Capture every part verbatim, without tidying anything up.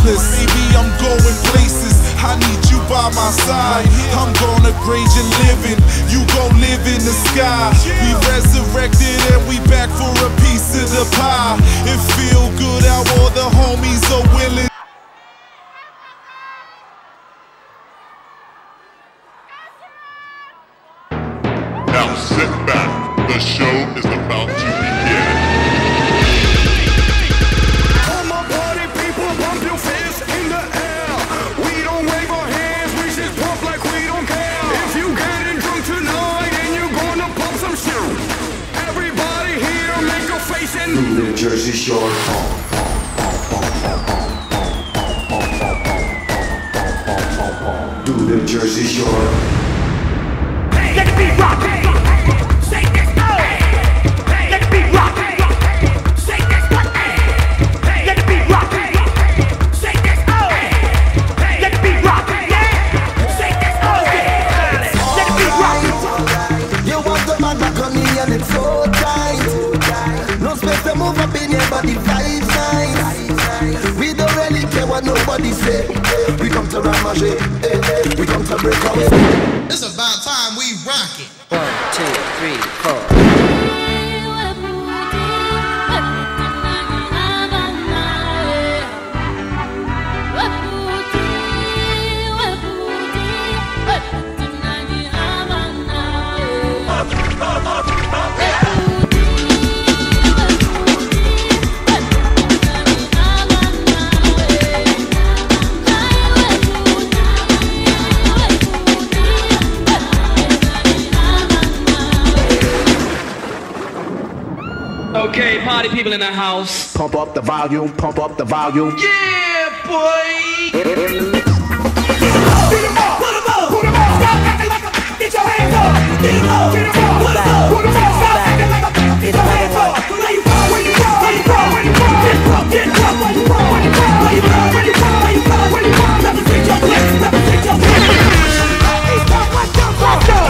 priceless. Baby, I'm going places, I need you by my side. I'm gonna grade your living, you gon' live in the sky. We resurrected and we back for a piece of the pie. It feel good how all the homies are willing. Now sit back, the show is about to begin. All my party people, pump your fists in the air. We don't wave our hands, we just pump like we don't care. If you getting drunk tonight and you're gonna pump some shit, everybody here make a face and New Jersey's your home. New Jersey's your home. Let the beat rock. Shake this up. Let the beat rock. Shake this up. Let the beat rock. Shake this up. Let the beat rock. Shake this up. Let the beat rock. You want the man back on me and it's so tight. No space to move up in your body, five nights. We don't really care what nobody say. We come to ramager, we come to break up. It's about time we rock it. One, two, three, four. Okay, party people in the house. Pump up the volume, pump up the volume. Yeah, boy! Put 'em up, put 'em up, put 'em up. Stop acting like a, get your hands up. Get 'em up, get 'em up, put 'em up, put 'em up. Stop acting like a, get your hands up. Where you from, where you from, where you from, where you from? Get up, get up, where you from, where you from, where you from, where you from, where you from, where you from? Let me see your place, let me see your place. Hey, stop, let's go, let's go.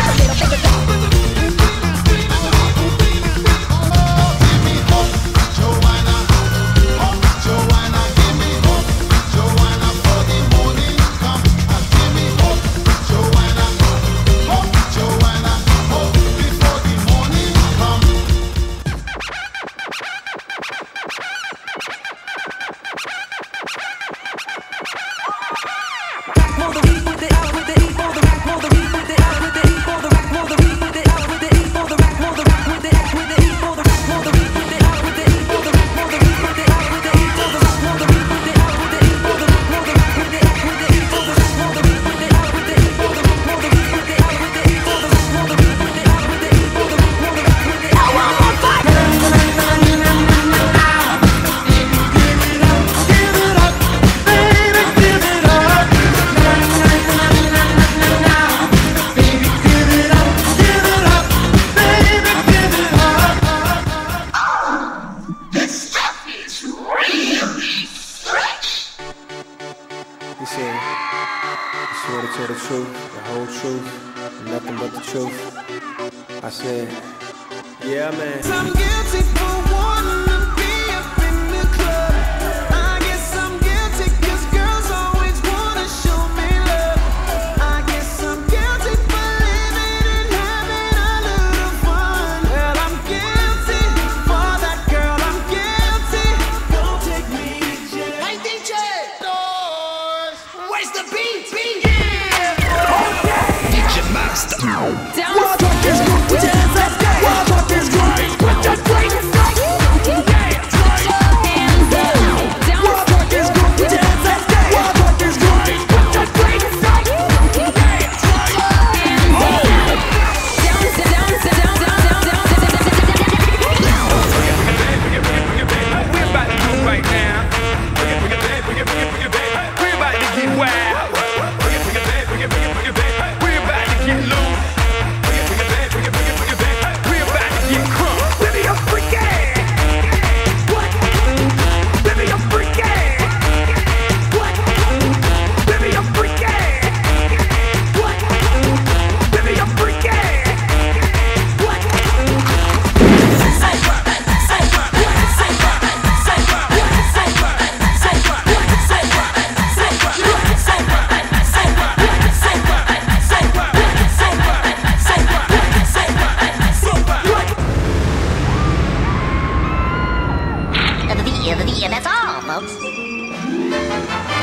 I said, yeah, man. I'm guilty for wanting to be up in the club. I guess I'm guilty cause girls always wanna show me love. I guess I'm guilty for living and having a little fun. Well, I'm guilty for that girl, I'm guilty. Don't take me to jail. Hey D J! Doors! Where's the beat? Beat! Yeah! Okay! D J Master! Down! Put your hands up, put your drink, put your drink, yeah! the, the, that's all, folks.